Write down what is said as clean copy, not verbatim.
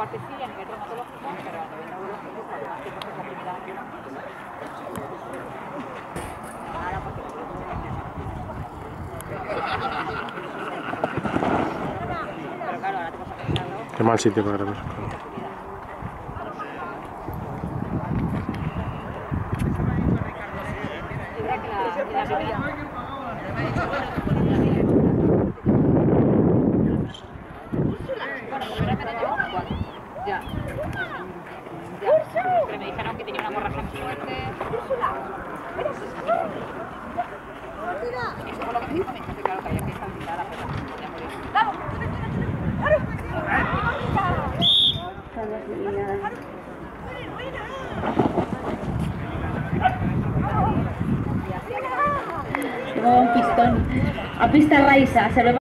parte sí, a nivel traumatológico, pero a nivel neurológico, pues más tiempo que es la primera vez. Ahora, porque pero claro, ahora te vas a pensarlo. Qué mal sitio para grabar. Ya. Pero me dijeron que tenía una hemorragia muy fuerte. Eso fue lo que me dijo, me dijo que claro, que había que estabilizar la pena. Podía morir. Llevaba un pistón. A pista raíza, se lo